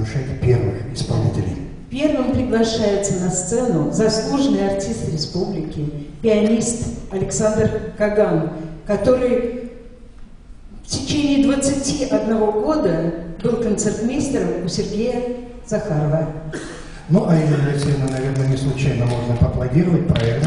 приглашайте первых исполнителей. Первым приглашается на сцену заслуженный артист республики, пианист Александр Каган, который в течение 21 года был концертмейстером у Сергея Захарова. Ну, а Ирина Алексеевна, наверное, не случайно можно поаплодировать, правильно?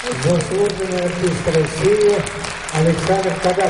Заслуженный артист России Александр Каган.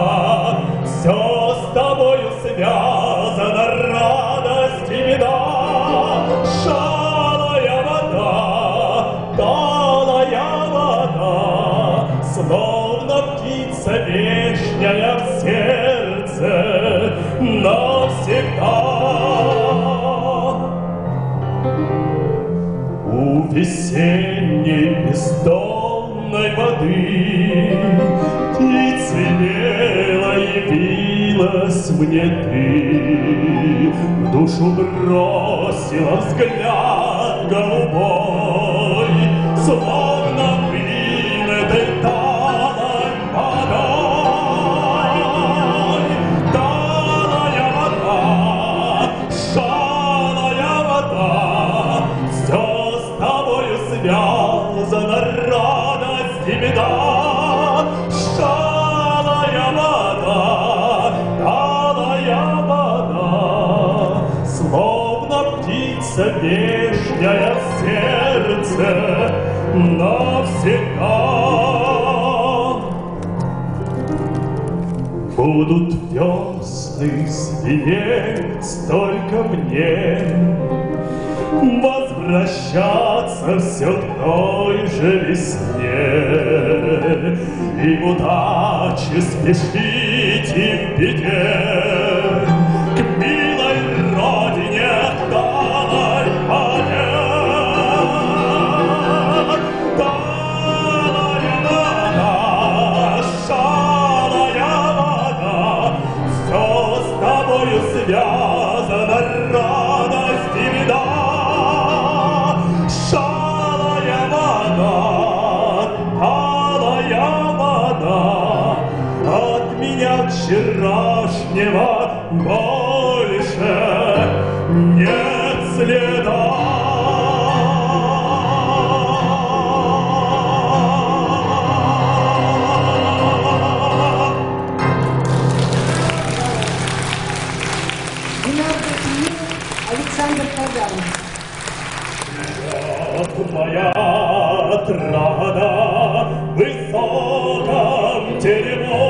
Все с тобою связано, радость и беда. весенней бездонной воды. Птицей белой явилась мне ты, в душу бросила взгляд голубой, словно вылитой талой водой. Талая вода, шалая вода, все с тобою связано, радость и беда. Шалая вода, талая вода, словно птица вешняя в сердце навсегда. Будут весны звенеть только мне, возвращаться все к той же весне, и в удаче спешить и в беде к милой родине, к талой воде. Талая вода, шалая вода, все с тобою связано, радость и беда. Шалая вода, талая вода, от меня вчерашнего больше нет следа. Александр Каган. Моя отрада в высоком теремо,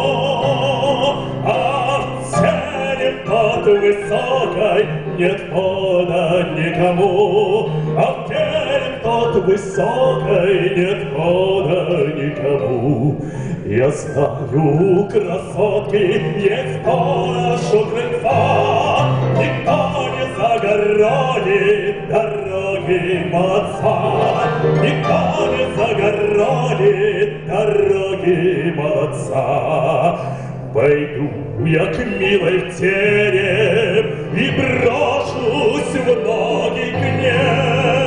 а в цели под высокой нет хода никому, а в теле под высокой нет хода никому. Я знаю, красотки, есть сторож у крыльца, никто не загородит дороги молодца, никто не загородит дороги молодца. Пойду я к милой в терем и брошусь в ноги к ней.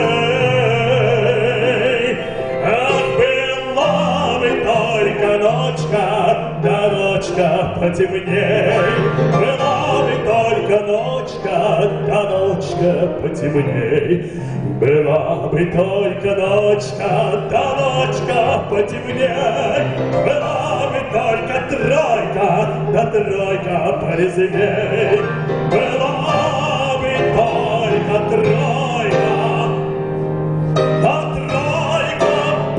Ах, была бы только ночка, да ночка потемней. Была бы только ночка, да ночка потемней. Была бы только ночка, да ночка потемней. Была бы только тройка, да тройка порезвей. Была бы только тройка, да тройка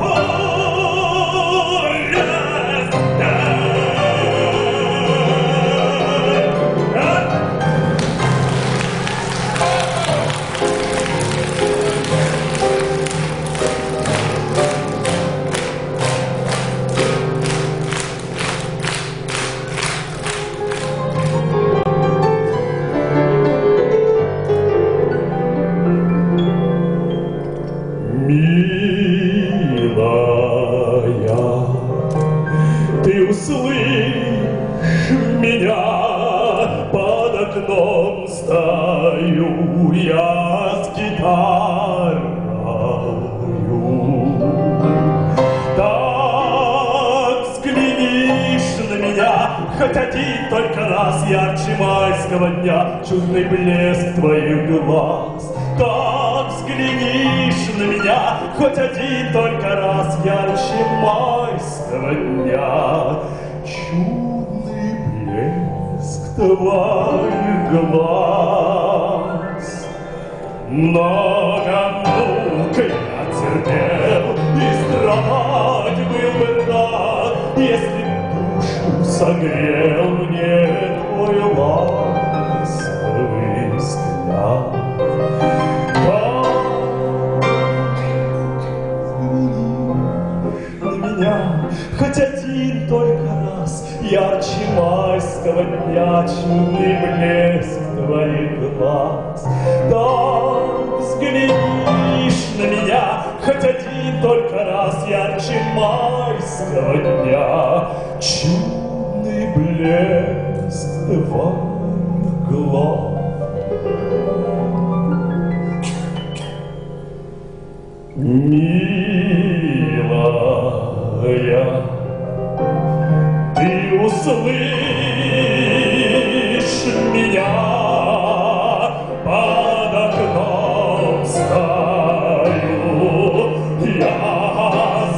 стою я с гитарою. Так взглянешь на меня хоть один только раз, ярче майского дня чудный блеск твоих глаз. Так взглянешь на меня хоть один только раз, ярче майского дня чудный блеск твоих глаз. Много мук я терпел и страдать был бы рад, если б душу согрел мне твой ласковый взгляд. На меня хоть один только раз, ярче майского дня чудный блеск твоих глаз. Так взглянешь на хоть один только раз ярче майского дня чудный блеск твоих глаз. Милая, ты услышь меня, под окном стою, я с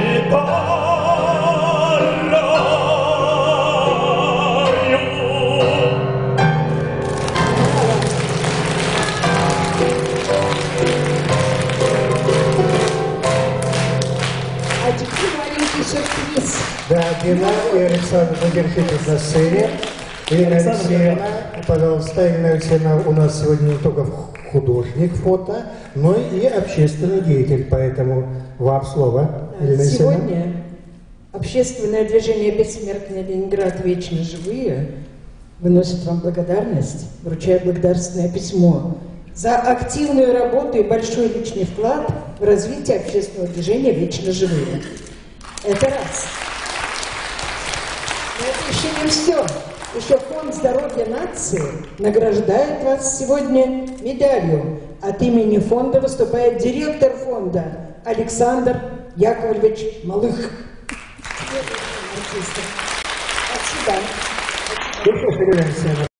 гитарою. А теперь маленький сюрприз. Да, Дина и Александр, задержитесь на сцене. Ирина Алексеевна, пожалуйста, Ирина Алексеевна у нас сегодня не только художник фото, но и общественный деятель, поэтому вам слово, Ирина Алексеевна. Сегодня общественное движение «Бессмертный Ленинград. Вечно живые» выносит вам благодарность, вручая благодарственное письмо за активную работу и большой личный вклад в развитие общественного движения «Вечно живые». Это раз. Но это еще не все. Еще Фонд здоровья нации награждает вас сегодня медалью. От имени фонда выступает директор фонда Александр Яковлевич Малых. Спасибо. Ну что ж, Ирина Алексеевна,